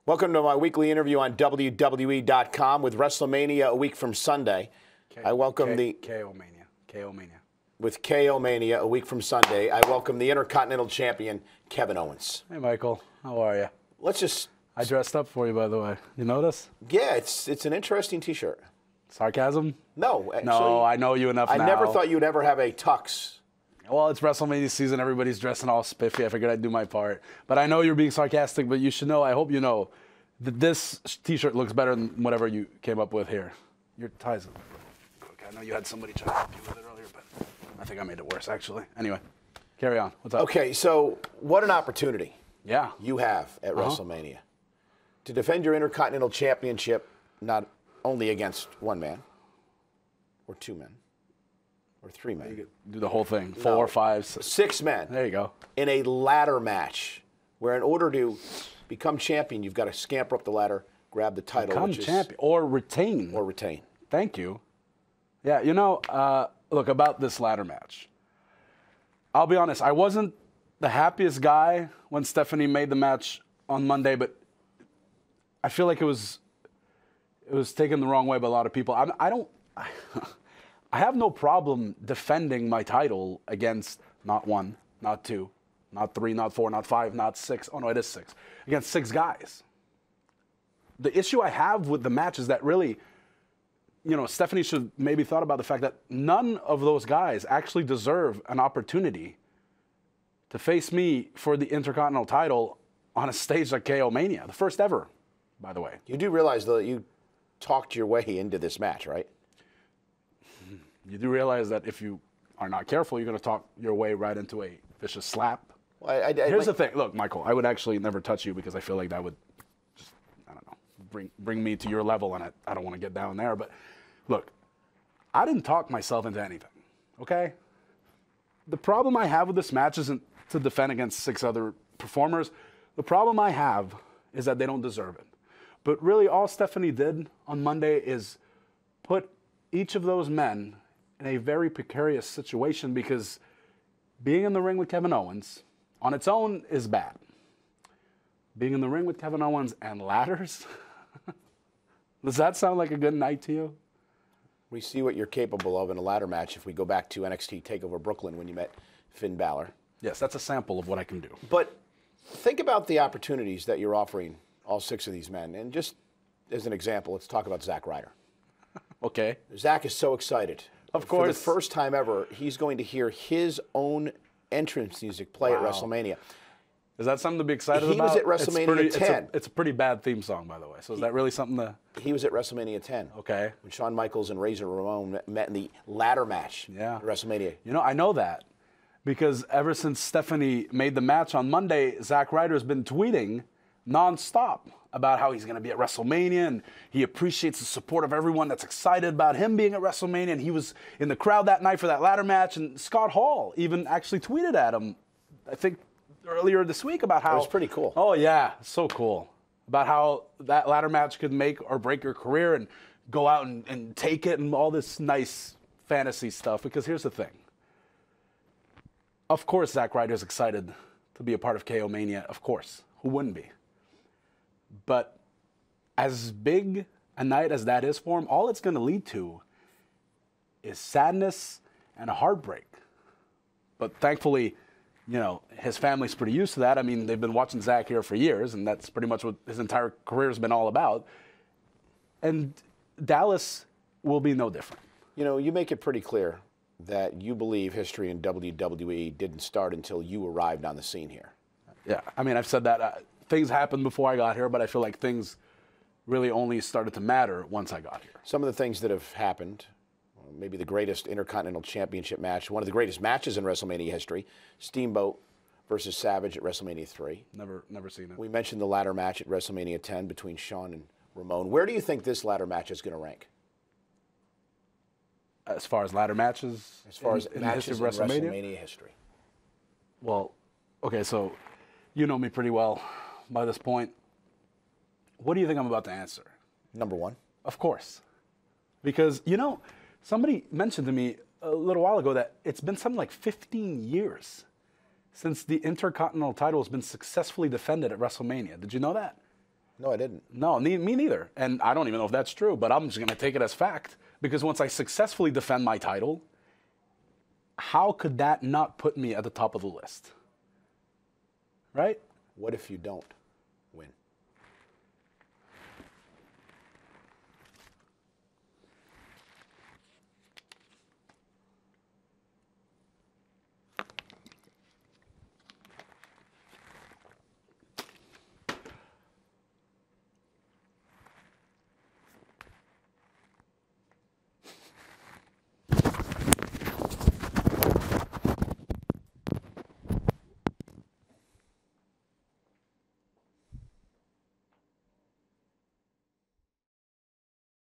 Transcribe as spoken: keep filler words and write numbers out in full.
Welcome to my weekly interview on W W E dot com with WrestleMania a week from Sunday. K I welcome K the K O Mania. K O Mania. With K O Mania a week from Sunday. I welcome the Intercontinental Champion Kevin Owens. Hey, Michael. How are you? Let's just. I dressed up for you, by the way. You notice? Yeah, it's it's an interesting T-shirt. Sarcasm? No, actually, No, I know you enough I now. never thought you'd ever have a tux. Well, it's WrestleMania season. Everybody's dressing all spiffy. I figured I'd do my part. But I know you're being sarcastic, but you should know, I hope you know, that this T-shirt looks better than whatever you came up with here. Your ties. Okay, I know you had somebody try to help you with it earlier, but I think I made it worse, actually. Anyway, carry on. What's up? Okay, so what an opportunity Yeah. you have at uh-huh. WrestleMania to defend your Intercontinental Championship, not only against one man, or two men, or three men. You could do the whole thing. Four, no, five, six. Six men. There you go. In a ladder match, where in order to become champion, you've got to scamper up the ladder, grab the title. Become which is, champion. Or retain. Or retain. Thank you. Yeah, you know, uh, look, about this ladder match. I'll be honest, I wasn't the happiest guy when Stephanie made the match on Monday, but I feel like it was it was taken the wrong way by a lot of people. I, I don't, I, I have no problem defending my title against not one, not two, not three, not four, not five, not six. Oh no, it is six. Against six guys. The issue I have with the match is that really, you know, Stephanie should maybe thought about the fact that none of those guys actually deserve an opportunity to face me for the Intercontinental title on a stage like K O Mania, the first ever, by the way. You do realize, though, that you talked your way into this match, right? You do realize that if you are not careful, you're going to talk your way right into a vicious slap. Well, I, I, Here's I, the thing. Look, Michael, I would actually never touch you because I feel like that would just, I don't know, bring, bring me to your level, and I, I don't want to get down there. But look, I didn't talk myself into anything, okay? The problem I have with this match isn't to defend against six other performers. The problem I have is that they don't deserve it. But really, all Stephanie did on Monday is put each of those men in a very precarious situation, because being in the ring with Kevin Owens on its own is bad. Being in the ring with Kevin Owens and ladders, does that sound like a good night to you? We see what you're capable of in a ladder match if we go back to N X T TakeOver Brooklyn when you met Finn Balor. Yes, that's a sample of what I can do. But think about the opportunities that you're offering all six of these men. And just as an example, let's talk about Zack Ryder. Okay. Zach is so excited. Of course. For the first time ever, he's going to hear his own entrance music play Wow. at WrestleMania. Is that something to be excited he about? was at WrestleMania it's pretty, ten. It's a, it's a pretty bad theme song, by the way. So is he, that really something to... He was at WrestleMania ten. Okay. When Shawn Michaels and Razor Ramon met in the ladder match yeah. at WrestleMania. You know, I know that because ever since Stephanie made the match on Monday, Zack Ryder's been tweeting nonstop about how he's going to be at WrestleMania, and he appreciates the support of everyone that's excited about him being at WrestleMania, and he was in the crowd that night for that ladder match, and Scott Hall even actually tweeted at him, I think earlier this week, about how... It was pretty cool. Oh, yeah, so cool. About how that ladder match could make or break your career and go out and, and take it and all this nice fantasy stuff, because here's the thing. Of course Zack Ryder's excited to be a part of K O Mania, of course. Who wouldn't be? But as big a night as that is for him, all it's going to lead to is sadness and a heartbreak. But thankfully, you know, his family's pretty used to that. I mean, they've been watching Zach here for years, and that's pretty much what his entire career has been all about. And Dallas will be no different. You know, you make it pretty clear that you believe history in W W E didn't start until you arrived on the scene here. Yeah, I mean, I've said that. Uh, things happened before I got here, but I feel like things really only started to matter once I got here. Some of the things that have happened, maybe the greatest Intercontinental Championship match, one of the greatest matches in WrestleMania history, Steamboat versus Savage at WrestleMania three. Never, never seen it. We mentioned the ladder match at WrestleMania ten between Shawn and Ramon. Where do you think this ladder match is going to rank? As far as ladder matches? As far in, as in matches the history of in WrestleMania? WrestleMania history. Well, okay, so you know me pretty well by this point. What do you think I'm about to answer? Number one. Of course. Because, you know, somebody mentioned to me a little while ago that it's been something like fifteen years since the Intercontinental title has been successfully defended at WrestleMania. Did you know that? No, I didn't. No, me, me neither. And I don't even know if that's true, but I'm just going to take it as fact because once I successfully defend my title, how could that not put me at the top of the list? Right? What if you don't?